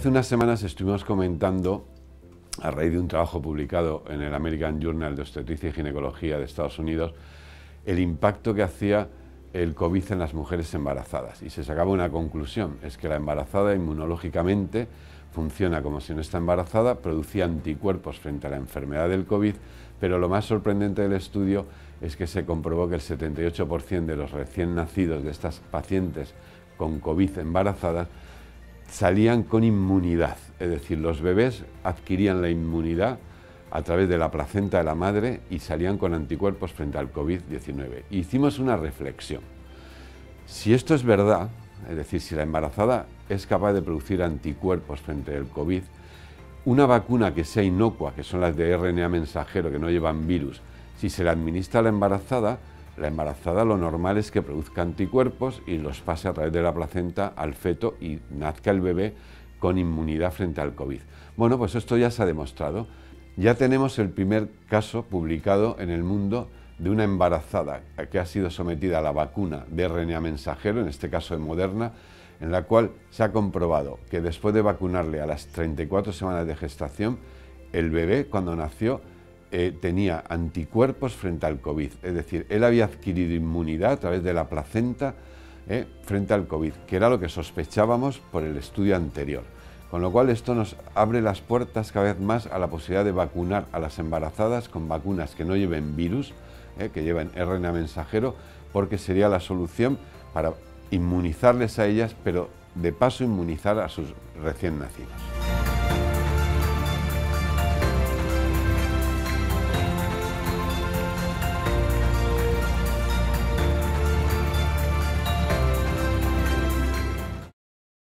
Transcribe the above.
Hace unas semanas estuvimos comentando, a raíz de un trabajo publicado en el American Journal de Obstetricia y Ginecología de Estados Unidos, el impacto que hacía el COVID en las mujeres embarazadas. Y se sacaba una conclusión, es que la embarazada inmunológicamente funciona como si no está embarazada, producía anticuerpos frente a la enfermedad del COVID, pero lo más sorprendente del estudio es que se comprobó que el 78% de los recién nacidos de estas pacientes con COVID embarazadas salían con inmunidad, es decir, los bebés adquirían la inmunidad a través de la placenta de la madre y salían con anticuerpos frente al COVID-19. Hicimos una reflexión. Si esto es verdad, es decir, si la embarazada es capaz de producir anticuerpos frente al COVID, una vacuna que sea inocua, que son las de RNA mensajero, que no llevan virus, si se la administra a la embarazada lo normal es que produzca anticuerpos y los pase a través de la placenta al feto y nazca el bebé con inmunidad frente al COVID. Bueno, pues esto ya se ha demostrado. Ya tenemos el primer caso publicado en el mundo de una embarazada que ha sido sometida a la vacuna de RNA mensajero, en este caso de Moderna, en la cual se ha comprobado que después de vacunarle a las 34 semanas de gestación, el bebé cuando nació tenía anticuerpos frente al COVID, es decir, él había adquirido inmunidad a través de la placenta frente al COVID, que era lo que sospechábamos por el estudio anterior. Con lo cual esto nos abre las puertas cada vez más a la posibilidad de vacunar a las embarazadas con vacunas que no lleven virus, que lleven RNA mensajero, porque sería la solución para inmunizarles a ellas, pero de paso inmunizar a sus recién nacidos.